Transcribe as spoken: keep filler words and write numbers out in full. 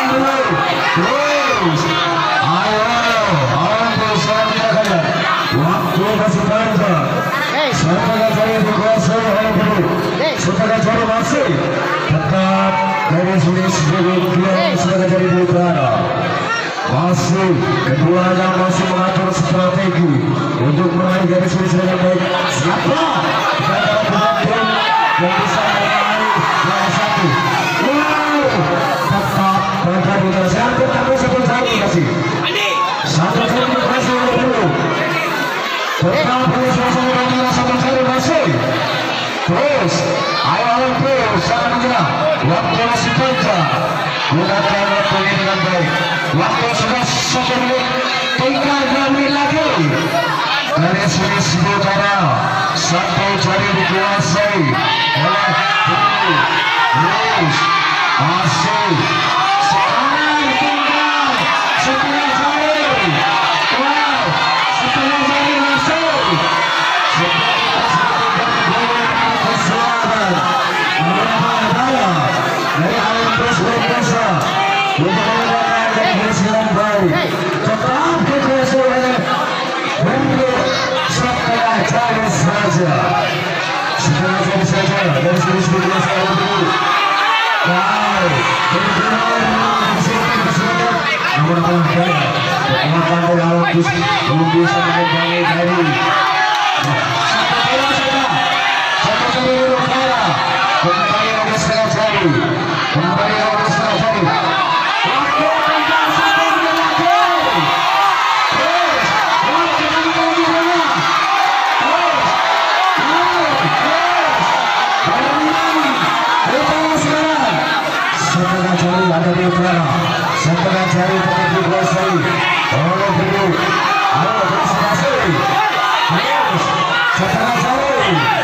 terus ayo ambil serangnya waktu masih panjang setengah jari dikuasai oleh Bulu setengah jari masih tetap dari sini sebagai setengah jari di utara masih keduanya masih mengatur strategi untuk meraih dari sini dengan baik. Siapa kita dalam penonton yang bisa meraih yang satu. Wow, tetap mereka diteruskan tapi satu jari kasih satu jari dikasih oleh Bulu tetap dari suasana dan satu jari masih terus ayo ayo terus sangat mudah waktu masih panjang gunakan waktu ini dengan baik. Waktu sudah satu menit tinggal dua menit lagi dari sini sementara satu jari dikuasai oleh Bulu terus masih sekarang tinggal setengah jari. Wow, setengah jari masuk setengah dari alam terus berkuasa untuk menggunakan dari hasil baik tetap dikuasai oleh Bulu setengah jari saja setengah jari saja dari sini sudah dikuasai oleh Bulu. Wow, namun kalah gaya kekuatan dari alam terus belum bisa mengembangkan dari satu jari saja satu jari utara kembali oleh setengah jari kembali oleh setengah jari waktu tinggal satu menit lagi terus waktu tinggal di mana terus terus terus sekarang setengah jari ada di utara setengah jari tetap dikuasai oleh Bulu. Ayo terus masih terus setengah jari